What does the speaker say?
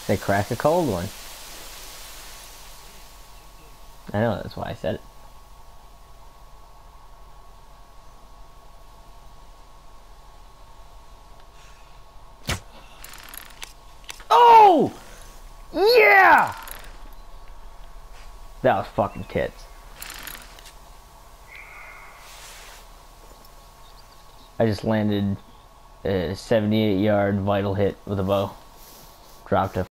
They crack a cold one. I know, that's why I said it. Oh! Yeah! That was fucking tits. I just landed a 78-yard vital hit with a bow. Dropped a